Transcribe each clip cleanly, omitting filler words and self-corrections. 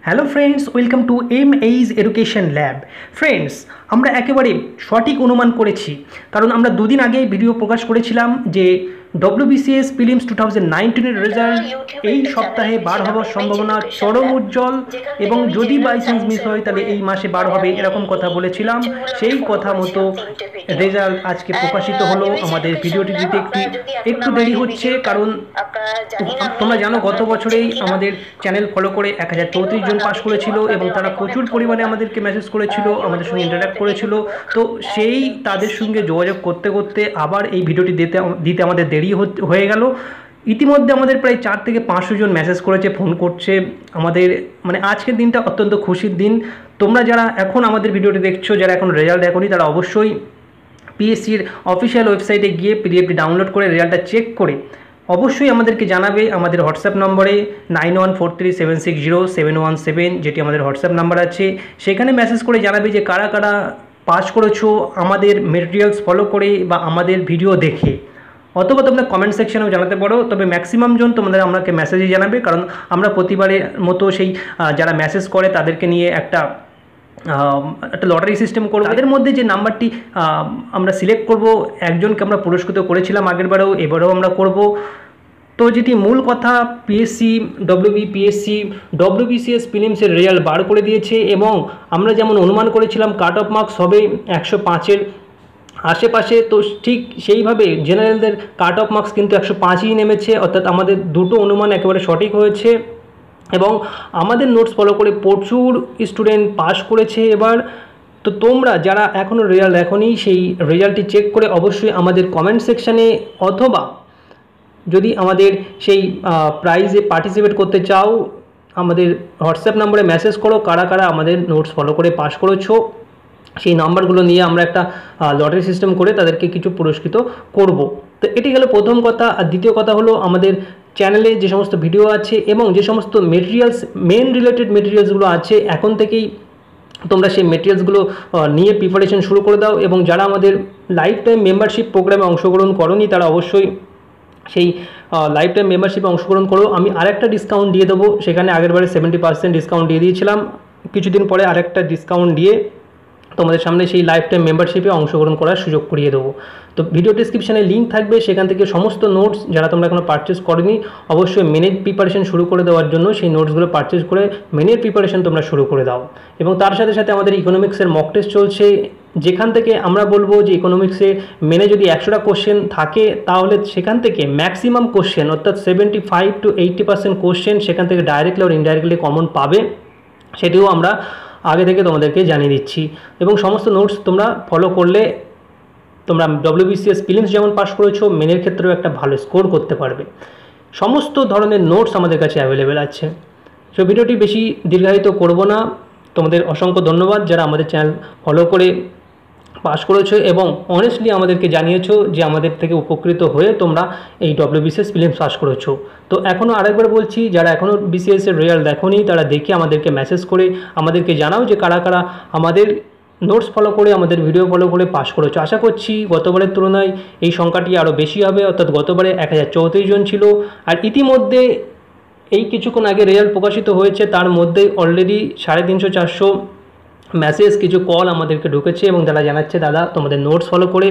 Hello friends, welcome to এমএইজ education lab. Friends, আমরা একেবারে সঠিক অনুমান করেছি, কারণ আমরা দুদিন আগে ভিডিও প্রকাশ করেছিলাম যে WBCS প্রিলিমস 2019-এর রেজাল্ট এই সপ্তাহে বার হওয়ার সম্ভাবনা চরম উজ্জ্বল, এবং যদি বাই চান্স মিস হয় তাহলে এই মাসে বার হবে, এরকম কথা বলেছিলাম। সেই কথা মতো রেজাল্ট আজকে প্রকাশিত হলো। আমাদের ভিডিওটি দিতে একটু দেরি হচ্ছে, কারণ তোমরা জানো গত বছরেই আমাদের চ্যানেল ফলো করে 1034 জন পাস করেছিল, এবং তারা প্রচুর পরিমাণে আমাদেরকে মেসেজ করেছিল, আমাদের সঙ্গে ইন্টারাক্ট করেছিল। তো সেই তাদের সঙ্গে যোগাযোগ করতে করতে আবার এই ভিডিওটি দিতে আমাদের দেরি হয়ে গেল। ইতিমধ্যে আমাদের প্রায় 400 থেকে 500 জন মেসেজ করেছে, ফোন করছে। আমাদের আজকের দিনটা অত্যন্ত খুশির দিন। তোমরা যারা এখন আমাদের ভিডিওটি দেখছো, যারা এখন রেজাল্ট দেখোনি, তারা অবশ্যই পিএসসির অফিসিয়াল ওয়েবসাইটে গিয়ে পিডিএফটি ডাউনলোড করে রেজাল্টটা চেক করে অবশ্যই আমাদেরকে জানাবে আমাদের হোয়াটসঅ্যাপ নম্বরে 9143760717, যেটি আমাদের হোয়াটসঅ্যাপ নাম্বার আছে। সেখানে মেসেজ করে জানাবে যে কারা কারা পাস করেছো আমাদের মেটেরিয়ালস ফলো করে বা আমাদের ভিডিও দেখে, অথবা তোমরা কমেন্ট সেকশনেও জানাতে পারো। তবে ম্যাক্সিমাম জন তোমাদের আমাকে মেসেজে জানাবে, কারণ আমরা প্রতিবারের মতো সেই যারা মেসেজ করে তাদেরকে নিয়ে একটা লটারি সিস্টেম করব। তাদের মধ্যে যে নাম্বারটি আমরা সিলেক্ট করব, একজনকে আমরা পুরস্কৃত করেছিলাম আগেরবারেও, এবারেও আমরা করব। তো যেটি মূল কথা, পিএসসি WBCS প্রিলিমসের রেজাল্ট বার করে দিয়েছে, এবং আমরা যেমন অনুমান করেছিলাম কাট অফ মার্কস হবে 105-এর আশেপাশে, তো ঠিক সেইভাবে জেনারেলদের কাট অফ মার্কস কিন্তু 105ই নেমেছে। অর্থাৎ আমাদের দুটো অনুমান একেবারে সঠিক হয়েছে, এবং আমাদের নোটস ফলো করে প্রচুর স্টুডেন্ট পাস করেছে এবার। তো তোমরা যারা এখনও রেজাল্ট দেখোনি, সেই রেজাল্টটি চেক করে অবশ্যই আমাদের কমেন্ট সেকশানে, অথবা যদি আমাদের সেই প্রাইজে পার্টিসিপেট করতে চাও, আমাদের হোয়াটসঅ্যাপ নম্বরে মেসেজ করো কারা কারা আমাদের নোটস ফলো করে পাস করেছো। সেই নাম্বারগুলো নিয়ে আমরা একটা লটারি সিস্টেম করে তাদেরকে কিছু পুরস্কৃত করব। তো এটি গেল প্রথম কথা। আর দ্বিতীয় কথা হলো, আমাদের চ্যানেলে যে সমস্ত ভিডিও আছে এবং যে সমস্ত মেটেরিয়ালস, মেন রিলেটেড মেটেরিয়ালসগুলো আছে, এখন থেকেই তোমরা সেই মেটেরিয়ালসগুলো নিয়ে প্রিপারেশন শুরু করে দাও। এবং যারা আমাদের লাইফ টাইম মেম্বারশিপ প্রোগ্রামে অংশগ্রহণ করোনি, তারা অবশ্যই সেই লাইফ টাইম মেম্বারশিপে অংশগ্রহণ করো। আমি আরেকটা ডিসকাউন্ট দিয়ে দেবো, সেখানে আগেরবারে 70% ডিসকাউন্ট দিয়ে দিয়েছিলাম, কিছুদিন পরে আরেকটা ডিসকাউন্ট দিয়ে তোমাদের সামনে সেই লাইফ টাইম মেম্বারশিপে অংশগ্রহণ করার সুযোগ করিয়ে দেবো। তো ভিডিও ডিসক্রিপশানে লিঙ্ক থাকবে, সেখান থেকে সমস্ত নোটস যারা তোমরা এখনো পারচেস করোনি, অবশ্যই মেনের প্রিপারেশন শুরু করে দেওয়ার জন্য সেই নোটসগুলো পারচেস করে মেনের প্রিপারেশন তোমরা শুরু করে দাও। এবং তার সাথে সাথে আমাদের ইকোনমিক্সের মক টেস্ট চলছে, যেখান থেকে আমরা বলবো যে ইকোনমিক্সে মেনে যদি 100টা কোশ্চেন থাকে, তাহলে সেখান থেকে ম্যাক্সিমাম কোশ্চেন, অর্থাৎ 75 to 80% কোশ্চেন সেখান থেকে ডাইরেক্টলি আর ইনডাইরেক্টলি কমন পাবে। সেটিও আমরা আগে থেকে তোমাদেরকে জানিয়ে দিচ্ছি। এবং সমস্ত নোটস তোমরা ফলো করলে তোমরা WBCS প্রিলিমস যেমন পাস করেছো, মেনের ক্ষেত্রেও একটা ভালো স্কোর করতে পারবে। সমস্ত ধরনের নোটস আমাদের কাছে অ্যাভেলেবেল আছে। সো ভিডিওটি বেশি দীর্ঘায়িত করব না। তোমাদের অসংখ্য ধন্যবাদ যারা আমাদের চ্যানেল ফলো করে পাস করেছো এবং অনেস্টলি আমাদেরকে জানিয়েছো যে আমাদের থেকে উপকৃত হয়ে তোমরা এই WBCS প্রিলিমস পাস করেছো। তো এখনও আরেকবার বলছি, যারা এখনও BCS এর রেজাল্ট দেখোনি, তারা দেখে আমাদেরকে মেসেজ করে আমাদেরকে জানাও যে কারা কারা আমাদের নোটস ফলো করে, আমাদের ভিডিও ফলো করে পাস করেছো। আশা করছি গতবারের তুলনায় এই সংখ্যাটি আরও বেশি হবে, অর্থাৎ গতবারে 1034 জন ছিল। আর ইতিমধ্যে এই কিছুক্ষণ আগে রেজাল্ট প্রকাশিত হয়েছে, তার মধ্যে অলরেডি 350-400 মেসেজ, কিছু কল আমাদেরকে ঢুকেছে, এবং তারা জানাচ্ছে দাদা তোমাদের নোটস ফলো করে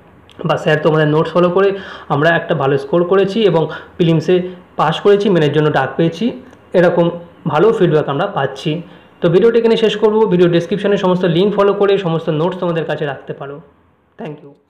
বা স্যার তোমাদের নোটস ফলো করে আমরা একটা ভালো স্কোর করেছি এবং প্রিলিমসে পাস করেছি, মেনের জন্য ডাক পেয়েছি। এরকম ভালো ফিডব্যাক আমরা পাচ্ছি। তো ভিডিওটি এখানে শেষ করব। ভিডিও ডেসক্রিপশনে সমস্ত লিঙ্ক ফলো করে সমস্ত নোটস তোমাদের কাছে রাখতে পারো। Thank you.